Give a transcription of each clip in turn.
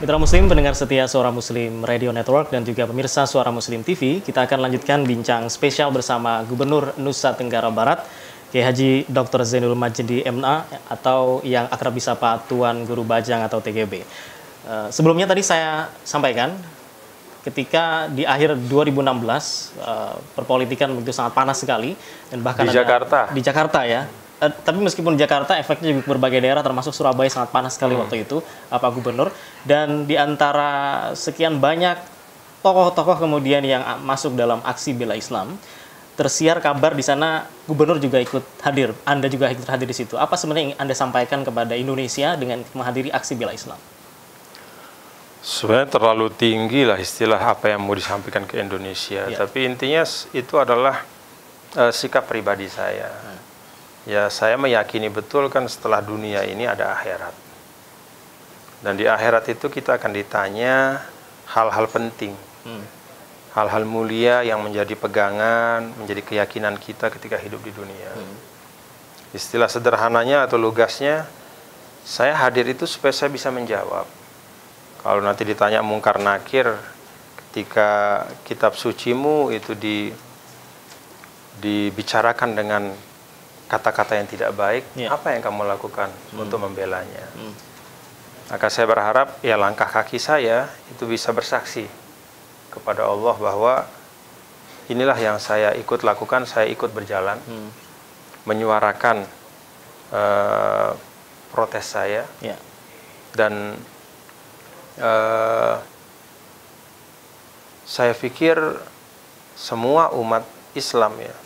Mitra Muslim, pendengar setia Suara Muslim Radio Network dan juga pemirsa Suara Muslim TV, kita akan lanjutkan bincang spesial bersama Gubernur Nusa Tenggara Barat, Kiai Haji Dr. Zainul Majdi MA atau yang akrab disapa Tuan Guru Bajang atau TGB. Sebelumnya tadi saya sampaikan, ketika di akhir 2016 perpolitikan begitu sangat panas sekali dan bahkan di Jakarta ya. Tapi meskipun Jakarta, efeknya juga berbagai daerah termasuk Surabaya sangat panas sekali waktu itu, Pak Gubernur. Dan di antara sekian banyak tokoh-tokoh kemudian yang masuk dalam aksi bela Islam, tersiar kabar di sana Gubernur juga ikut hadir. Anda juga ikut hadir di situ. Apa sebenarnya yang Anda sampaikan kepada Indonesia dengan menghadiri aksi bela Islam? Sebenarnya terlalu tinggi lah istilah apa yang mau disampaikan ke Indonesia. Ya. Tapi intinya itu adalah sikap pribadi saya. Ya, saya meyakini betul kan setelah dunia ini ada akhirat. Dan di akhirat itu kita akan ditanya hal-hal penting. Hal-hal mulia yang menjadi pegangan, menjadi keyakinan kita ketika hidup di dunia. Istilah sederhananya atau lugasnya, saya hadir itu supaya saya bisa menjawab. Kalau nanti ditanya mungkar nakir, ketika kitab sucimu itu dibicarakan dengan kata-kata yang tidak baik, apa yang kamu lakukan untuk membelanya? Maka saya berharap ya langkah kaki saya itu bisa bersaksi kepada Allah bahwa inilah yang saya ikut lakukan, saya ikut berjalan, menyuarakan protes saya, dan saya pikir semua umat Islam ya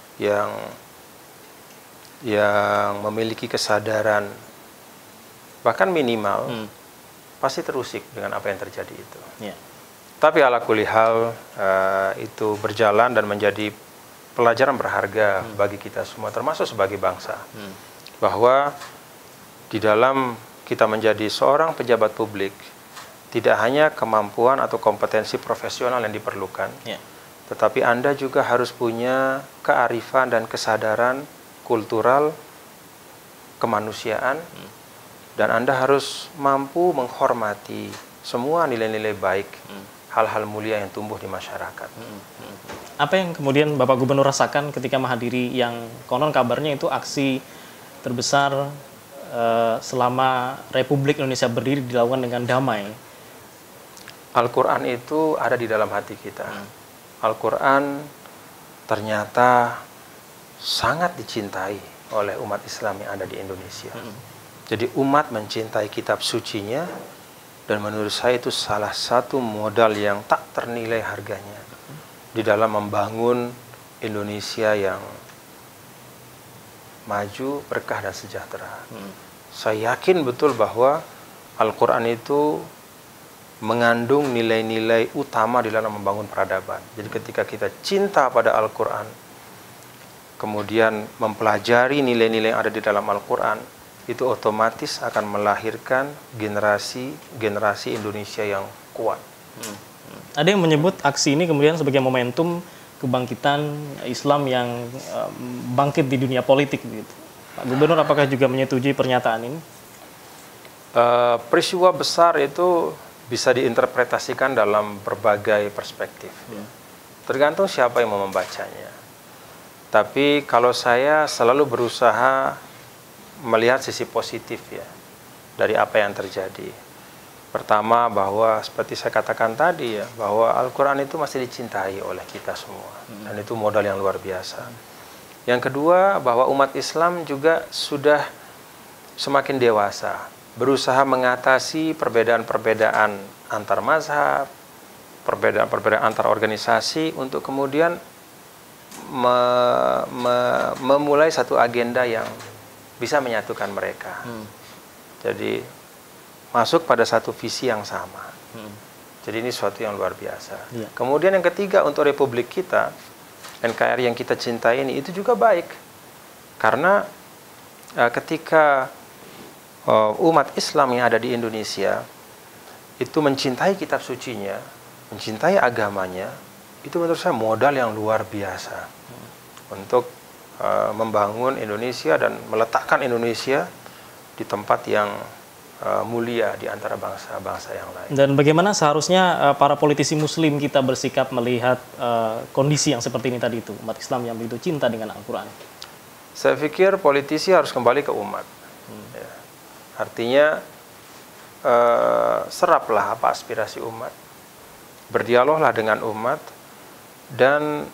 yang memiliki kesadaran bahkan minimal pasti terusik dengan apa yang terjadi itu. Tapi ala kulli hal itu berjalan dan menjadi pelajaran berharga bagi kita semua termasuk sebagai bangsa, bahwa di dalam kita menjadi seorang pejabat publik tidak hanya kemampuan atau kompetensi profesional yang diperlukan, tetapi Anda juga harus punya kearifan dan kesadaran kultural, kemanusiaan, dan Anda harus mampu menghormati semua nilai-nilai baik, hal-hal mulia yang tumbuh di masyarakat. Apa yang kemudian Bapak Gubernur rasakan ketika menghadiri yang konon kabarnya itu aksi terbesar selama Republik Indonesia berdiri dilakukan dengan damai? Al-Quran itu ada di dalam hati kita. Al-Quran ternyata sangat dicintai oleh umat Islam yang ada di Indonesia. Jadi umat mencintai kitab sucinya, dan menurut saya itu salah satu modal yang tak ternilai harganya di dalam membangun Indonesia yang maju, berkah dan sejahtera. Saya yakin betul bahwa Al-Quran itu mengandung nilai-nilai utama di dalam membangun peradaban. Jadi ketika kita cinta pada Al-Quran, kemudian mempelajari nilai-nilai yang ada di dalam Al-Quran, itu otomatis akan melahirkan generasi Indonesia yang kuat. Ada yang menyebut aksi ini kemudian sebagai momentum kebangkitan Islam yang bangkit di dunia politik, begitu. Pak Gubernur, apakah juga menyetujui pernyataan ini? Peristiwa besar itu bisa diinterpretasikan dalam berbagai perspektif. Tergantung siapa yang mau membacanya. Tapi kalau saya selalu berusaha melihat sisi positif ya dari apa yang terjadi. Pertama, bahwa seperti saya katakan tadi ya, bahwa Al-Quran itu masih dicintai oleh kita semua. Dan itu modal yang luar biasa. Yang kedua, bahwa umat Islam juga sudah semakin dewasa, berusaha mengatasi perbedaan-perbedaan antar mazhab, perbedaan-perbedaan antar organisasi, untuk kemudian memulai satu agenda yang bisa menyatukan mereka. Jadi masuk pada satu visi yang sama. Jadi ini suatu yang luar biasa. Kemudian yang ketiga, untuk Republik kita, NKRI yang kita cintai ini, itu juga baik. Karena ketika umat Islam yang ada di Indonesia itu mencintai kitab sucinya, mencintai agamanya, itu menurut saya modal yang luar biasa untuk membangun Indonesia dan meletakkan Indonesia di tempat yang mulia di antara bangsa-bangsa yang lain. Dan bagaimana seharusnya para politisi Muslim kita bersikap melihat kondisi yang seperti ini tadi itu, umat Islam yang begitu cinta dengan Al-Quran? Saya pikir politisi harus kembali ke umat. Ya. Artinya seraplah apa aspirasi umat, berdialoglah dengan umat, dan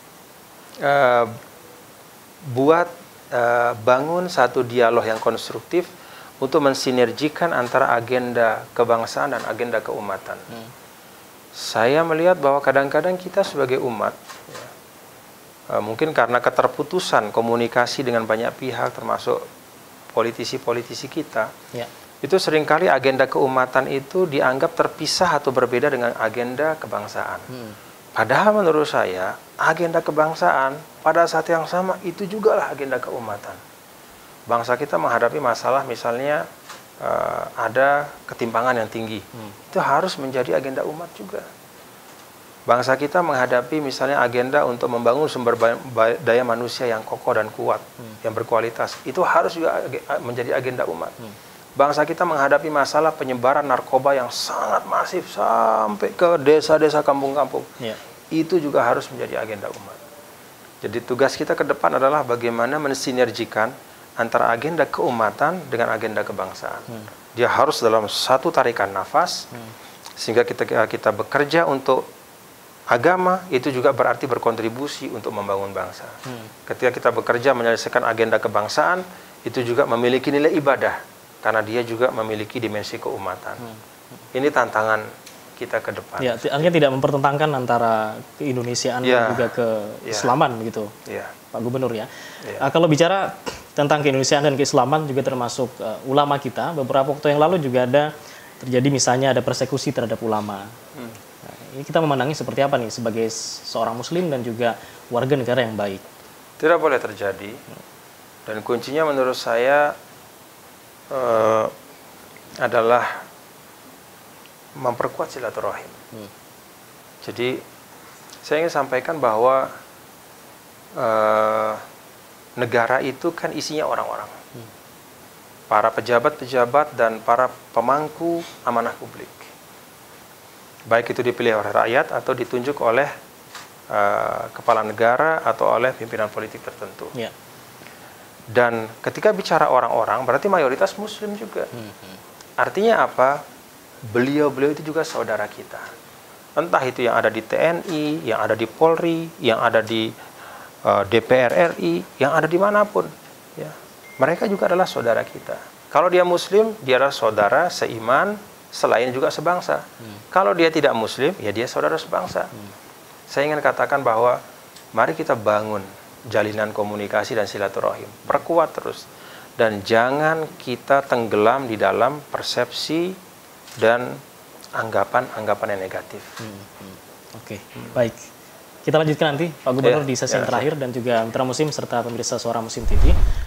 bangun satu dialog yang konstruktif untuk mensinergikan antara agenda kebangsaan dan agenda keumatan. Saya melihat bahwa kadang-kadang kita sebagai umat, mungkin karena keterputusan komunikasi dengan banyak pihak, termasuk politisi-politisi kita, itu seringkali agenda keumatan itu dianggap terpisah atau berbeda dengan agenda kebangsaan. Padahal menurut saya, agenda kebangsaan pada saat yang sama itu juga lah agenda keumatan. Bangsa kita menghadapi masalah, misalnya ada ketimpangan yang tinggi, itu harus menjadi agenda umat juga. Bangsa kita menghadapi misalnya agenda untuk membangun sumber daya manusia yang kokoh dan kuat, yang berkualitas, itu harus juga menjadi agenda umat. Bangsa kita menghadapi masalah penyebaran narkoba yang sangat masif sampai ke desa-desa, kampung-kampung, itu juga harus menjadi agenda umat. Jadi tugas kita ke depan adalah bagaimana mensinergikan antara agenda keumatan dengan agenda kebangsaan. Dia harus dalam satu tarikan nafas, sehingga kita bekerja untuk agama, itu juga berarti berkontribusi untuk membangun bangsa. Ketika kita bekerja menyelesaikan agenda kebangsaan, itu juga memiliki nilai ibadah, karena dia juga memiliki dimensi keumatan. Ini tantangan kita ke depan. Ya, artinya tidak mempertentangkan antara keindonesiaan dan juga keislaman begitu, Pak Gubernur ya. Kalau bicara tentang keindonesiaan dan keislaman juga termasuk ulama kita, beberapa waktu yang lalu juga ada terjadi misalnya ada persekusi terhadap ulama. Nah, ini kita memandangnya seperti apa nih sebagai seorang muslim dan juga warga negara yang baik? Tidak boleh terjadi. Dan kuncinya menurut saya adalah memperkuat silaturahim. Jadi saya ingin sampaikan bahwa negara itu kan isinya orang-orang, para pejabat-pejabat dan para pemangku amanah publik, baik itu dipilih oleh rakyat atau ditunjuk oleh kepala negara atau oleh pimpinan politik tertentu. Dan ketika bicara orang-orang berarti mayoritas muslim juga. Artinya apa? Beliau-beliau itu juga saudara kita. Entah itu yang ada di TNI, yang ada di Polri, yang ada di DPR RI, yang ada dimanapun, ya, mereka juga adalah saudara kita. Kalau dia muslim, dia adalah saudara seiman, selain juga sebangsa. Kalau dia tidak muslim, ya dia saudara sebangsa. Saya ingin katakan bahwa mari kita bangun jalinan komunikasi dan silaturahim, perkuat terus, dan jangan kita tenggelam di dalam persepsi dan anggapan-anggapan yang negatif. Oke, baik. Kita lanjutkan nanti Pak Gubernur di sesi yang terakhir, dan juga mitra muslim serta pemirsa Suara Muslim TV.